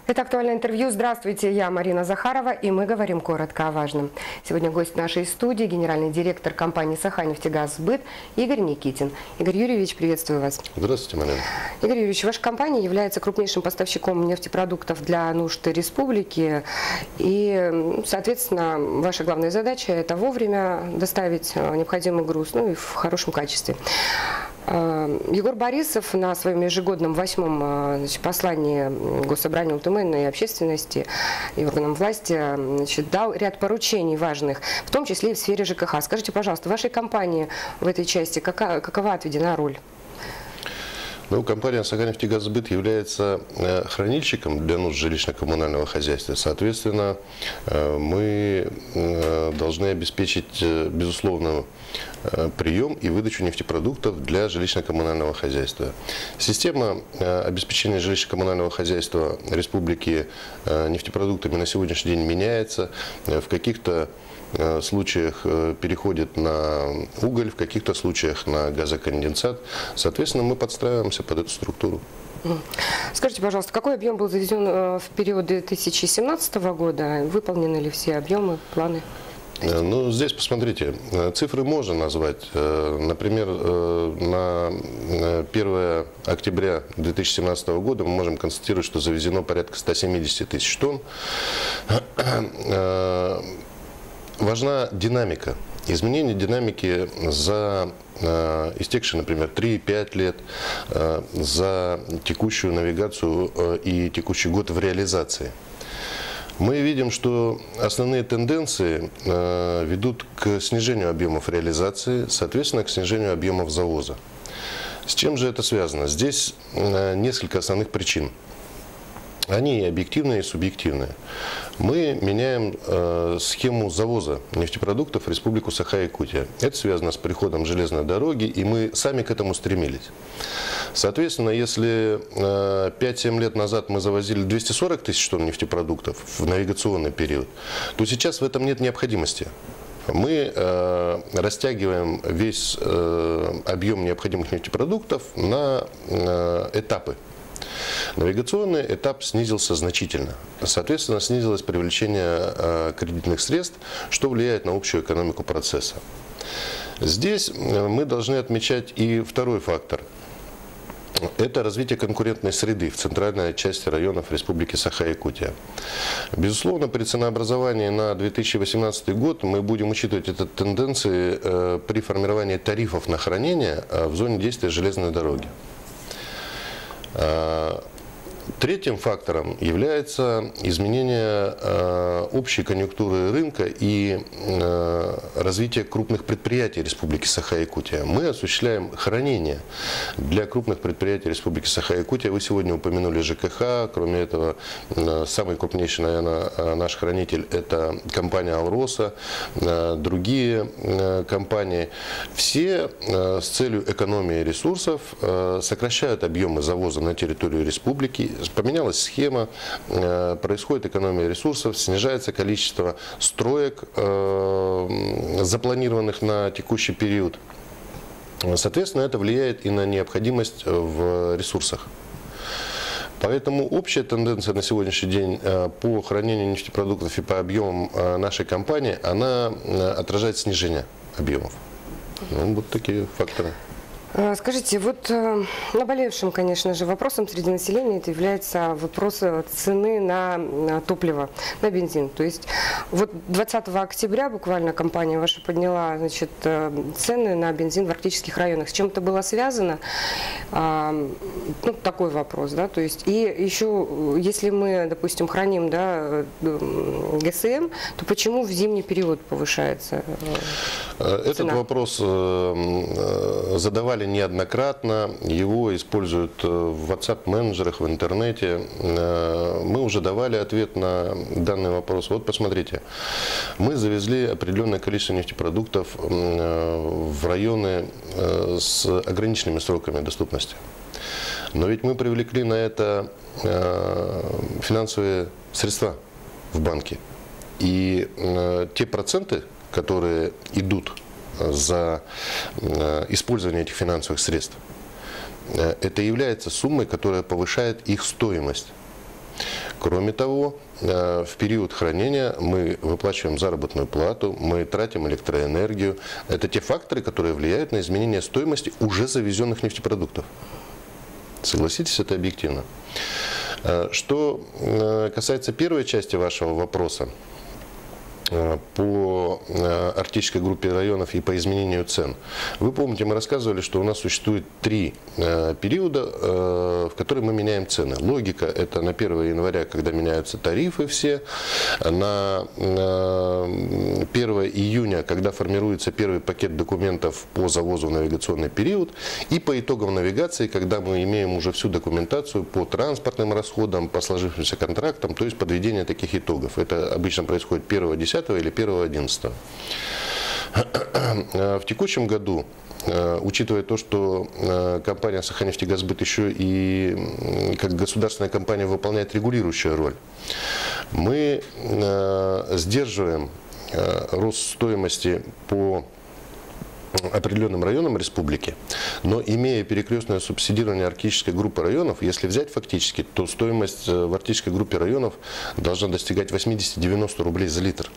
Это «Актуальное интервью». Здравствуйте, я Марина Захарова, и мы говорим коротко о важном. Сегодня гость нашей студии, генеральный директор компании «Саханефтегазсбыт» Игорь Никитин. Игорь Юрьевич, приветствую вас. Здравствуйте, Марина. Игорь Юрьевич, ваша компания является крупнейшим поставщиком нефтепродуктов для нужд республики. И, соответственно, ваша главная задача – это вовремя доставить необходимый груз, ну и в хорошем качестве. Егор Борисов на своем ежегодном 8-м послании Госсобранию ЛТМН и общественности и органам власти дал ряд поручений важных, в том числе и в сфере ЖКХ. Скажите, пожалуйста, вашей компании в этой части какова отведена роль? Ну, компания «Саханефтегазсбыт» является хранильщиком для нужд жилищно-коммунального хозяйства. Соответственно, мы должны обеспечить, безусловно, прием и выдачу нефтепродуктов для жилищно-коммунального хозяйства. Система обеспечения жилищно-коммунального хозяйства республики нефтепродуктами на сегодняшний день меняется. В каких-то случаях переходит на уголь, в каких-то случаях на газоконденсат. Соответственно, мы подстраиваемся под эту структуру. Скажите, пожалуйста, какой объем был завезен в период 2017 года? Выполнены ли все объемы, планы? Ну, здесь посмотрите, цифры можно назвать. Например, на 1 октября 2017 года мы можем констатировать, что завезено порядка 170 тысяч тонн. Важна динамика. Изменение динамики за истекшие, например, 3-5 лет, за текущую навигацию и текущий год в реализации. Мы видим, что основные тенденции ведут к снижению объемов реализации, соответственно, к снижению объемов завоза. С чем же это связано? Здесь несколько основных причин. Они и объективные, и субъективные. Мы меняем схему завоза нефтепродуктов в Республику Саха-Якутия. Это связано с приходом железной дороги, и мы сами к этому стремились. Соответственно, если 5-7 лет назад мы завозили 240 тысяч тонн нефтепродуктов в навигационный период, то сейчас в этом нет необходимости. Мы растягиваем весь объем необходимых нефтепродуктов на этапы. Навигационный этап снизился значительно. Соответственно, снизилось привлечение кредитных средств, что влияет на общую экономику процесса. Здесь мы должны отмечать и второй фактор. Это развитие конкурентной среды в центральной части районов Республики Саха-Якутия. Безусловно, при ценообразовании на 2018 год мы будем учитывать эти тенденции при формировании тарифов на хранение в зоне действия железной дороги. Третьим фактором является изменение общей конъюнктуры рынка и развитие крупных предприятий Республики Саха-Якутия. Мы осуществляем хранение для крупных предприятий Республики Саха-Якутия. Вы сегодня упомянули ЖКХ. Кроме этого, самый крупнейший, наверное, наш хранитель – это компания «Алроса», другие компании. Все с целью экономии ресурсов сокращают объемы завоза на территорию республики. Поменялась схема, происходит экономия ресурсов, снижается количество строек, запланированных на текущий период. Соответственно, это влияет и на необходимость в ресурсах. Поэтому общая тенденция на сегодняшний день по хранению нефтепродуктов и по объемам нашей компании, она отражает снижение объемов. Ну, вот такие факторы. Скажите, вот наболевшим, конечно же, вопросом среди населения это является вопрос цены на топливо, на бензин. То есть вот 20 октября буквально компания ваша подняла, значит, цены на бензин в арктических районах. С чем это было связано? Ну, такой вопрос, да, то есть и еще, если мы, допустим, храним, да, ГСМ, то почему в зимний период повышается цена? Этот вопрос задавали неоднократно, его используют в WhatsApp-менеджерах, в интернете. Мы уже давали ответ на данный вопрос. Вот посмотрите, мы завезли определенное количество нефтепродуктов в районы с ограниченными сроками доступности. Но ведь мы привлекли на это финансовые средства в банке. И те проценты, которые идут за использование этих финансовых средств, это является суммой, которая повышает их стоимость. Кроме того, в период хранения мы выплачиваем заработную плату, мы тратим электроэнергию. Это те факторы, которые влияют на изменение стоимости уже завезенных нефтепродуктов. Согласитесь, это объективно. Что касается первой части вашего вопроса по арктической группе районов и по изменению цен. Вы помните, мы рассказывали, что у нас существует 3 периода, в которые мы меняем цены. Логика – это на 1 января, когда меняются тарифы все, на 1 июня, когда формируется первый пакет документов по завозу в навигационный период, и по итогам навигации, когда мы имеем уже всю документацию по транспортным расходам, по сложившимся контрактам, то есть подведение таких итогов. Это обычно происходит 1-10 или 1-11. В текущем году, учитывая то, что компания «Саханефтегазбыт» еще и как государственная компания выполняет регулирующую роль, мы сдерживаем рост стоимости по определенным районам республики, но имея перекрестное субсидирование арктической группы районов, если взять фактически, то стоимость в арктической группе районов должна достигать 80-90 рублей за литр.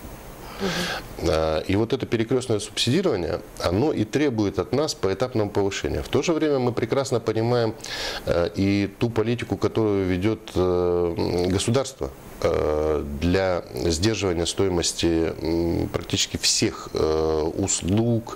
И вот это перекрестное субсидирование, оно и требует от нас поэтапного повышения. В то же время мы прекрасно понимаем и ту политику, которую ведет государство для сдерживания стоимости практически всех услуг,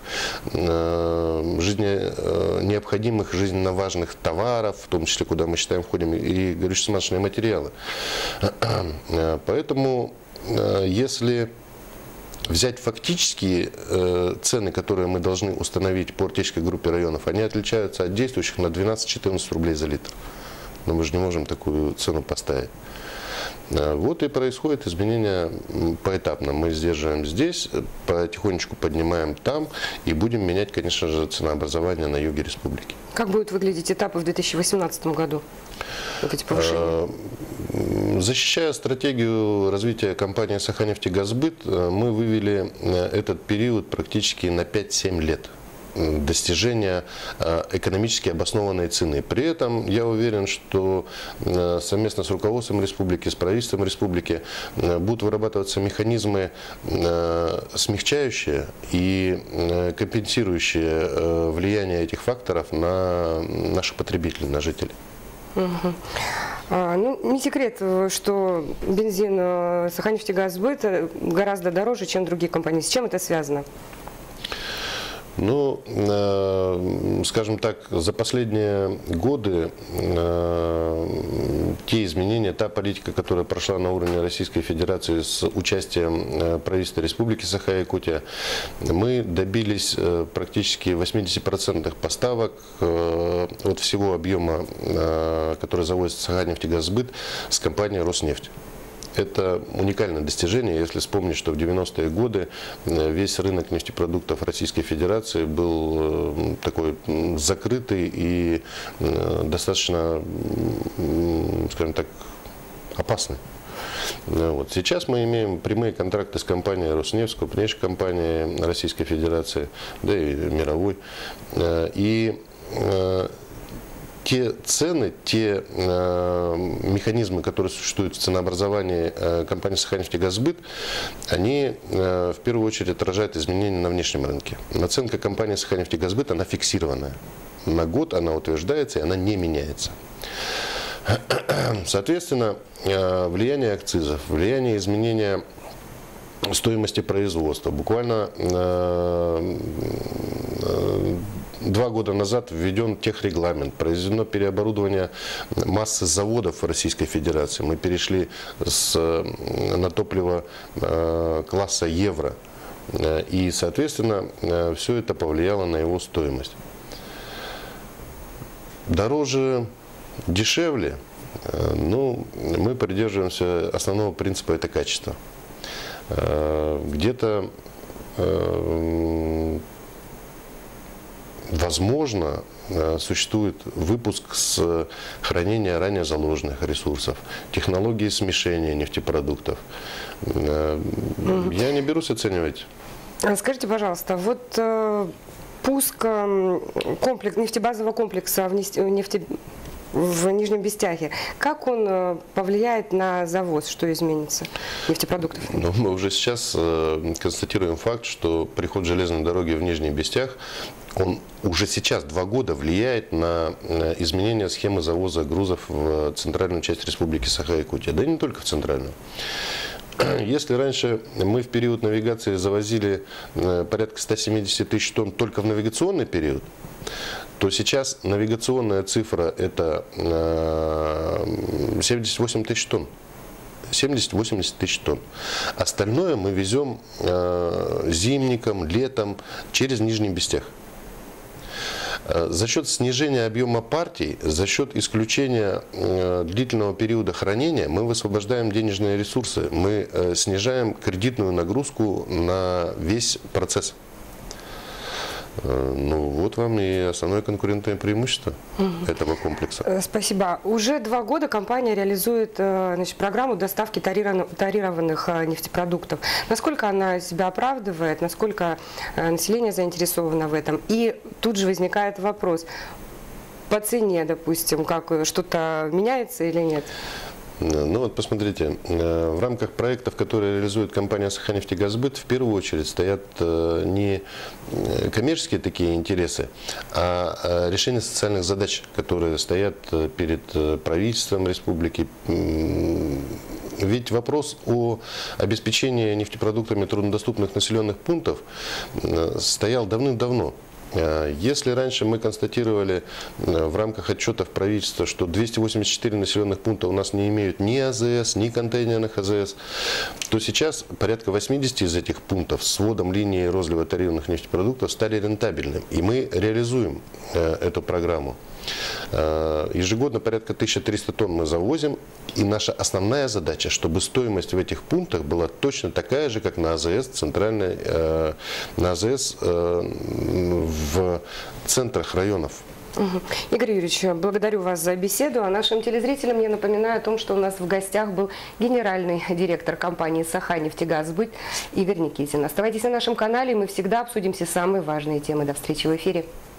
необходимых жизненно важных товаров, в том числе, куда мы считаем входим и горюче-смазочные материалы. Поэтому, если взять фактические цены, которые мы должны установить по арктической группе районов, они отличаются от действующих на 12-14 рублей за литр. Но мы же не можем такую цену поставить. Вот и происходит изменение поэтапно. Мы сдерживаем здесь, потихонечку поднимаем там и будем менять, конечно же, ценообразование на юге республики. Как будут выглядеть этапы в 2018 году? Вот эти повышения? Защищая стратегию развития компании «Саханефтегазбыт», мы вывели этот период практически на 5-7 лет достижения экономически обоснованной цены. При этом я уверен, что совместно с руководством республики, с правительством республики будут вырабатываться механизмы, смягчающие и компенсирующие влияние этих факторов на наших потребителей, на жителей. Ну, не секрет, что бензин «Саханефтегазбыт» гораздо дороже, чем другие компании. С чем это связано? Ну, скажем так, за последние годы те изменения, та политика, которая прошла на уровне Российской Федерации с участием правительства Республики Саха-Якутия, мы добились практически 80% поставок от всего объема, который завозит Саханефтегазбыт, с компанией «Роснефть». Это уникальное достижение, если вспомнить, что в 90-е годы весь рынок нефтепродуктов Российской Федерации был такой закрытый и достаточно, скажем так, опасный. Вот. Сейчас мы имеем прямые контракты с компанией «Роснефть», крупнейшей компанией Российской Федерации, да и мировой. И те цены, те механизмы, которые существуют в ценообразовании компании «Саханефтегазбыт», они в первую очередь отражают изменения на внешнем рынке. Наценка компании «Саханефтегазбыт», она фиксированная. На год она утверждается и она не меняется. Соответственно, влияние акцизов, влияние изменения стоимости производства. Буквально 2 года назад введен техрегламент, произведено переоборудование массы заводов в Российской Федерации. Мы перешли на топливо класса евро. И, соответственно, все это повлияло на его стоимость. Дороже, дешевле, ну, мы придерживаемся основного принципа – это качество. Где-то возможно, существует выпуск с хранения ранее заложенных ресурсов, технологии смешения нефтепродуктов. Я не берусь оценивать. Скажите, пожалуйста, вот пуск нефтебазового комплекса в в Нижнем Бестяге. Как он повлияет на завоз? Что изменится нефтепродуктов? Ну, мы уже сейчас констатируем факт, что приход железной дороги в Нижний Бестяг, он уже сейчас 2 года влияет на изменение схемы завоза грузов в центральную часть Республики Саха-Якутия, да и не только в центральную. Если раньше мы в период навигации завозили порядка 170 тысяч тонн только в навигационный период, то сейчас навигационная цифра – это 78 тысяч тонн. 70-80 тысяч тонн. Остальное мы везем зимником, летом через Нижний Бестяг. За счет снижения объема партий, за счет исключения длительного периода хранения мы высвобождаем денежные ресурсы, мы снижаем кредитную нагрузку на весь процесс. Ну вот вам и основное конкурентное преимущество этого комплекса. Спасибо. Уже 2 года компания реализует, значит, программу доставки тарированных нефтепродуктов. Насколько она себя оправдывает, насколько население заинтересовано в этом? И тут же возникает вопрос, по цене, допустим, как что-то меняется или нет? Ну вот посмотрите, в рамках проектов, которые реализует компания «Саханефтегазбыт», в первую очередь стоят не коммерческие такие интересы, а решение социальных задач, которые стоят перед правительством республики. Ведь вопрос о обеспечении нефтепродуктами труднодоступных населенных пунктов стоял давным-давно. Если раньше мы констатировали в рамках отчетов правительства, что 284 населенных пункта у нас не имеют ни АЗС, ни контейнерных АЗС, то сейчас порядка 80 из этих пунктов с вводом линии розлива тарированных нефтепродуктов стали рентабельными. И мы реализуем эту программу. Ежегодно порядка 1300 тонн мы завозим, и наша основная задача, чтобы стоимость в этих пунктах была точно такая же, как на АЗС, на АЗС в центрах районов. Игорь Юрьевич, благодарю вас за беседу. А нашим телезрителям я напоминаю о том, что у нас в гостях был генеральный директор компании «Саханефтегазбыт» Игорь Никитин. Оставайтесь на нашем канале, мы всегда обсудим все самые важные темы. До встречи в эфире.